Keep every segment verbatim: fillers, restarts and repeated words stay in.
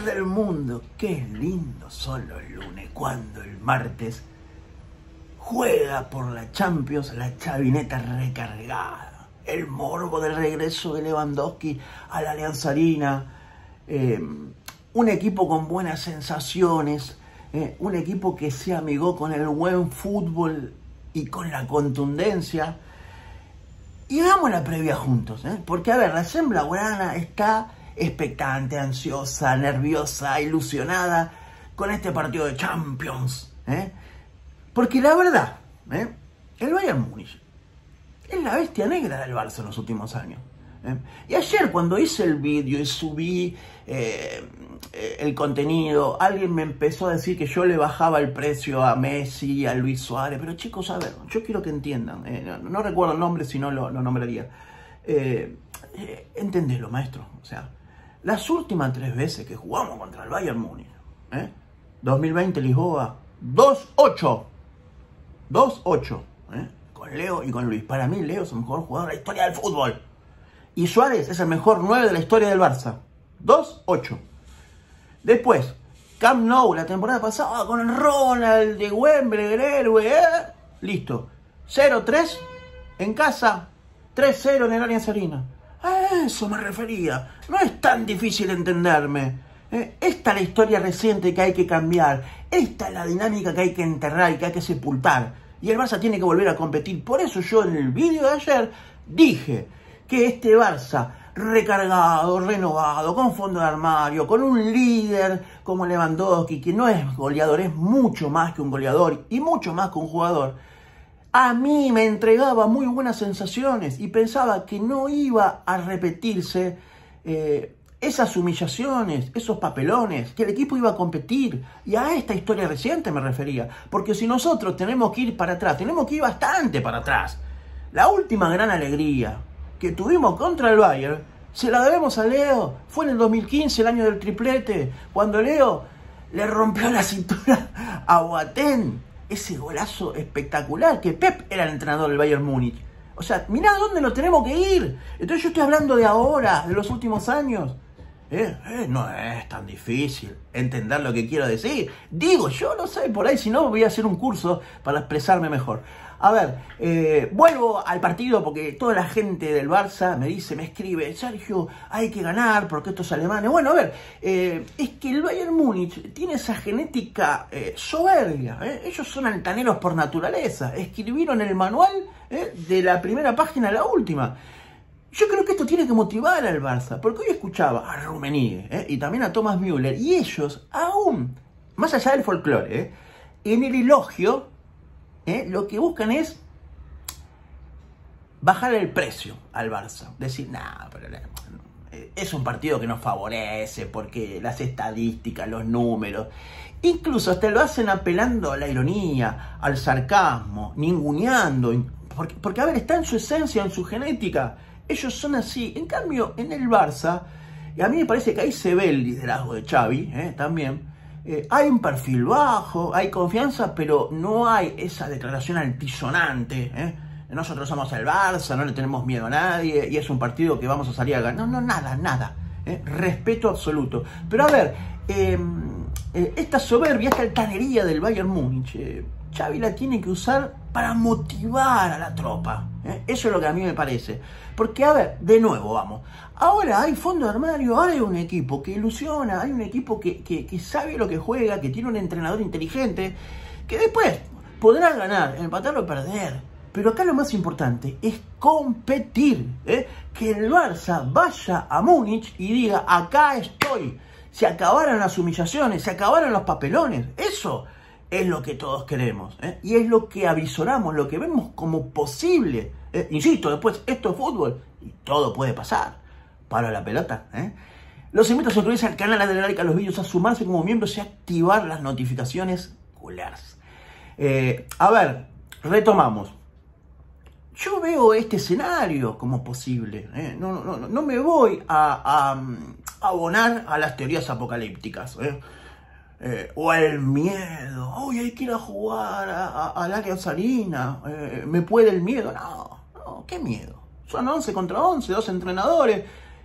del mundo, qué lindo son los lunes cuando el martes juega por la Champions la chavineta recargada. El morbo del regreso de Lewandowski a la Allianz Arena. Eh, un equipo con buenas sensaciones. Eh, un equipo que se amigó con el buen fútbol y con la contundencia. Y hagamos la previa juntos, ¿eh? Porque, a ver, la Sembla Blaugrana está expectante, ansiosa, nerviosa, ilusionada con este partido de Champions, ¿eh? Porque la verdad, ¿eh? el Bayern Múnich es la bestia negra del Barça en los últimos años, ¿eh? Y ayer cuando hice el vídeo y subí eh, el contenido, alguien me empezó a decir que yo le bajaba el precio a Messi, a Luis Suárez, pero chicos, a ver, yo quiero que entiendan, eh, no, no recuerdo el nombre, si no lo, lo nombraría. Eh, eh, entendelo, maestro, o sea, las últimas tres veces que jugamos contra el Bayern Múnich, ¿eh? dos mil veinte Lisboa, dos ocho, dos ocho, ¿eh? con Leo y con Luis. Para mí Leo es el mejor jugador de la historia del fútbol. Y Suárez es el mejor nueve de la historia del Barça. dos ocho. Después, Camp Nou, la temporada pasada, con el Ronald de Wembley, el héroe, ¿eh? Listo. cero tres en casa, tres cero en el Allianz Arena. A eso me refería. No es tan difícil entenderme. ¿eh? Esta es la historia reciente que hay que cambiar. Esta es la dinámica que hay que enterrar y que hay que sepultar. Y el Barça tiene que volver a competir. Por eso yo en el vídeo de ayer dije que este Barça recargado, renovado, con fondo de armario, con un líder como Lewandowski, que no es goleador, es mucho más que un goleador y mucho más que un jugador, a mí me entregaba muy buenas sensaciones y pensaba que no iba a repetirse eh, esas humillaciones, esos papelones, que el equipo iba a competir. Y a esta historia reciente me refería, porque si nosotros tenemos que ir para atrás, tenemos que ir bastante para atrás. La última gran alegría que tuvimos contra el Bayern, se la debemos a Leo. Fue en el dos mil quince, el año del triplete, cuando Leo le rompió la cintura a Boateng. Ese golazo espectacular, que Pep era el entrenador del Bayern Múnich. O sea, mirá dónde nos tenemos que ir. Entonces yo estoy hablando de ahora, de los últimos años. Eh, eh, no es tan difícil entender lo que quiero decir. Digo, yo no sé, por ahí, si no voy a hacer un curso para expresarme mejor. A ver, eh, vuelvo al partido porque toda la gente del Barça me dice, me escribe, Sergio, hay que ganar porque estos alemanes... Bueno, a ver, eh, es que el Bayern Múnich tiene esa genética eh, soberbia. Eh. Ellos son altaneros por naturaleza. Escribieron el manual eh, de la primera página a la última. Yo creo que esto tiene que motivar al Barça, porque hoy escuchaba a Rummenigge eh, y también a Thomas Müller, y ellos aún, más allá del folclore, eh, en el elogio, eh, lo que buscan es bajar el precio al Barça. Decir, nah, pero eh, es un partido que nos favorece, porque las estadísticas, los números, incluso hasta lo hacen apelando a la ironía, al sarcasmo, ninguneando, porque, porque a ver, está en su esencia, en su genética. Ellos son así. En cambio, en el Barça, y a mí me parece que ahí se ve el liderazgo de Xavi, ¿eh? también, eh, hay un perfil bajo, hay confianza, pero no hay esa declaración altisonante. ¿eh? Nosotros somos el Barça, no le tenemos miedo a nadie, y es un partido que vamos a salir a ganar. No, no, nada, nada. ¿eh? Respeto absoluto. Pero a ver, eh, eh, esta soberbia, esta altanería del Bayern Múnich, eh, Xavi la tiene que usar para motivar a la tropa. ¿eh? Eso es lo que a mí me parece. Porque, a ver, de nuevo, vamos. Ahora hay fondo de armario, ahora hay un equipo que ilusiona, hay un equipo que, que, que sabe lo que juega, que tiene un entrenador inteligente, que después podrá ganar, empatar o perder. Pero acá lo más importante es competir. ¿eh? Que el Barça vaya a Múnich y diga, acá estoy. Se acabaron las humillaciones, se acabaron los papelones. Eso es lo que todos queremos, ¿eh? y es lo que avisoramos, lo que vemos como posible. ¿eh? Insisto, después, esto es fútbol y todo puede pasar. Paro la pelota. ¿eh? Los invito a suscribirse al canal, a darle like a los vídeos, a sumarse como miembros y activar las notificaciones culeras. Eh, a ver, retomamos. Yo veo este escenario como posible. ¿eh? No, no, no, no me voy a, a, a abonar a las teorías apocalípticas. ¿eh? Eh, o al miedo. Uy, hay que ir a jugar al Allianz Arena. Eh, ¿Me puede el miedo? No, no, ¿qué miedo? Son once contra once, dos entrenadores.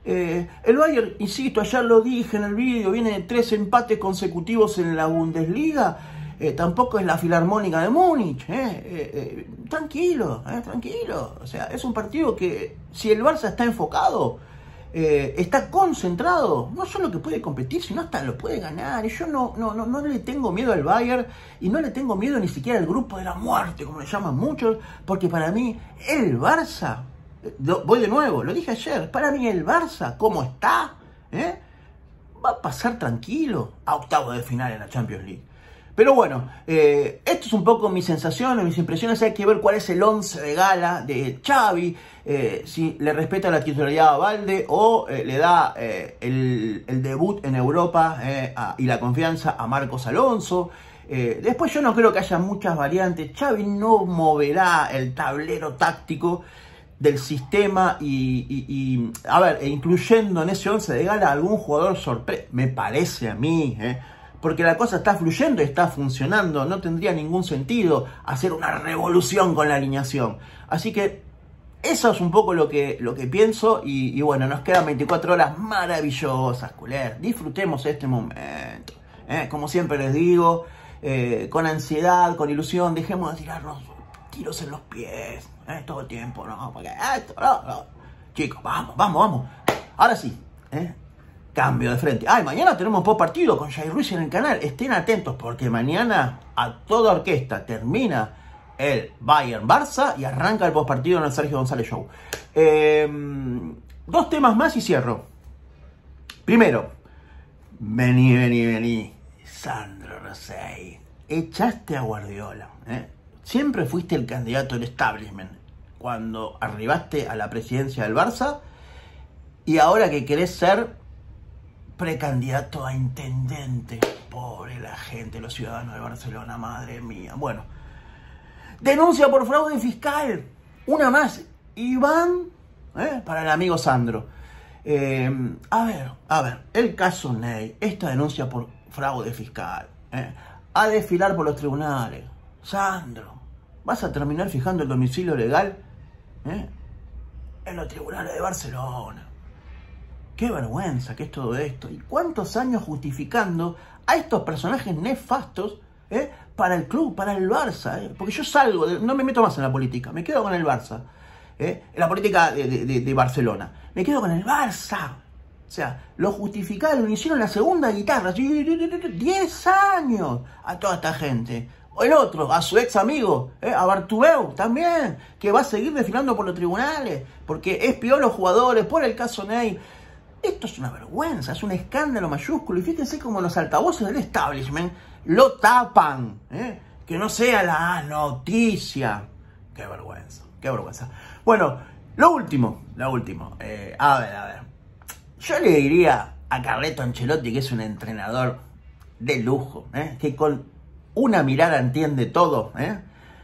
Eh, el Bayern, insisto, ayer lo dije en el vídeo, viene de tres empates consecutivos en la Bundesliga. Eh, tampoco es la Filarmónica de Múnich. Eh, eh, eh, tranquilo, eh, tranquilo. O sea, es un partido que, si el Barça está enfocado, eh, está concentrado, no solo que puede competir, sino hasta lo puede ganar. Y yo no, no, no, no le tengo miedo al Bayern y no le tengo miedo ni siquiera al grupo de la muerte, como le llaman muchos, porque para mí el Barça, voy de nuevo, lo dije ayer, para mí el Barça, como está, ¿eh? va a pasar tranquilo a octavos de final en la Champions League. Pero bueno, eh, esto es un poco mis sensaciones, mis impresiones. Hay que ver cuál es el once de gala de Xavi, eh, si le respeta la titularidad a Balde o eh, le da eh, el, el debut en Europa eh, a, y la confianza a Marcos Alonso. Eh, después yo no creo que haya muchas variantes. Xavi no moverá el tablero táctico del sistema y, y, y a ver, e incluyendo en ese once de gala algún jugador sorpresa, me parece a mí, eh, porque la cosa está fluyendo y está funcionando. No tendría ningún sentido hacer una revolución con la alineación. Así que eso es un poco lo que, lo que pienso. Y, y bueno, nos quedan veinticuatro horas maravillosas, culés. Disfrutemos este momento. ¿eh? Como siempre les digo, eh, con ansiedad, con ilusión, dejemos de tirarnos tiros en los pies ¿eh? todo el tiempo. No, porque esto, no, no. Chicos, vamos, vamos, vamos. Ahora sí, ¿eh? Cambio de frente. Ay, mañana tenemos post partido con Jair Ruiz en el canal. Estén atentos porque mañana a toda orquesta termina el Bayern Barça y arranca el post partido en el Sergio González Show. Eh, dos temas más y cierro. Primero, vení, vení, vení. Sandro Rosell. Echaste a Guardiola. ¿eh? Siempre fuiste el candidato del establishment cuando arribaste a la presidencia del Barça y ahora que querés ser precandidato a intendente. Pobre la gente, los ciudadanos de Barcelona, madre mía. Bueno, denuncia por fraude fiscal. Una más. Iván, ¿eh? para el amigo Sandro. Eh, a ver, a ver, el caso Ney, esta denuncia por fraude fiscal. ¿eh? A desfilar por los tribunales. Sandro, vas a terminar fijando el domicilio legal ¿eh? en los tribunales de Barcelona. Qué vergüenza que es todo esto. ¿Y cuántos años justificando a estos personajes nefastos ¿eh? para el club, para el Barça? ¿eh? Porque yo salgo, de, no me meto más en la política, me quedo con el Barça. ¿eh? En la política de, de, de Barcelona. Me quedo con el Barça. O sea, lo justificaron, hicieron la segunda guitarra. diez años a toda esta gente. O el otro, a su ex amigo, ¿eh? a Bartomeu también, que va a seguir desfilando por los tribunales, porque espió a los jugadores por el caso Ney. Esto es una vergüenza, es un escándalo mayúsculo. Y fíjense cómo los altavoces del establishment lo tapan. ¿eh? Que no sea la noticia. Qué vergüenza, qué vergüenza. Bueno, lo último, lo último. Eh, a ver, a ver. Yo le diría a Carleto Ancelotti, que es un entrenador de lujo, ¿eh? que con una mirada entiende todo, ¿eh?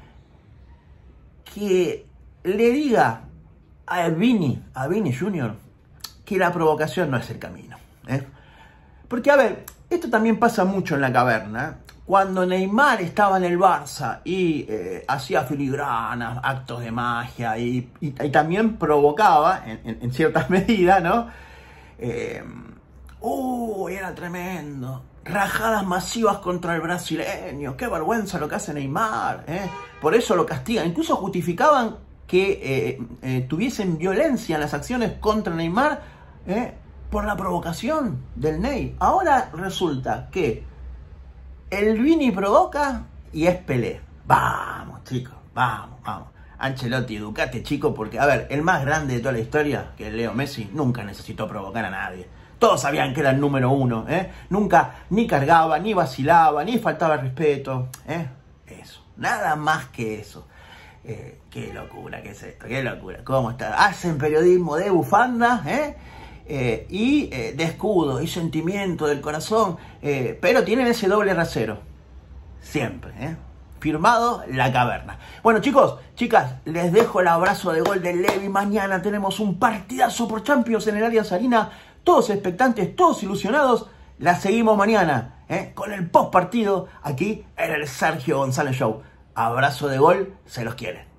que le diga a Vini, a Vini junior, que la provocación no es el camino. ¿eh? Porque, a ver, esto también pasa mucho en la caverna. Cuando Neymar estaba en el Barça y eh, hacía filigranas, actos de magia y, y, y también provocaba, en, en, en ciertas medidas, ¿no? Eh, ¡Uh! Era tremendo. Rajadas masivas contra el brasileño. ¡Qué vergüenza lo que hace Neymar! ¿eh? Por eso lo castigan. Incluso justificaban que eh, eh, tuviesen violencia en las acciones contra Neymar ¿eh? por la provocación del Ney. Ahora resulta que el Vini provoca y es Pelé. Vamos, chicos, vamos, vamos. Ancelotti, educate, chico, porque, a ver, el más grande de toda la historia, que es Leo Messi, nunca necesitó provocar a nadie. Todos sabían que era el número uno, ¿eh? Nunca ni cargaba, ni vacilaba, ni faltaba respeto, ¿eh? Eso, nada más que eso. Eh, qué locura que es esto, qué locura. ¿Cómo está? Hacen periodismo de bufanda, ¿eh? Eh, y eh, de escudo y sentimiento del corazón, eh, pero tienen ese doble rasero. Siempre, ¿eh? Firmado La Caverna. Bueno, chicos, chicas, les dejo el abrazo de gol de Levi. Mañana tenemos un partidazo por Champions en el Allianz Arena. Todos expectantes, todos ilusionados. La seguimos mañana, ¿eh? con el post partido aquí en el Sergio González Show. Abrazo de gol, se los quiere.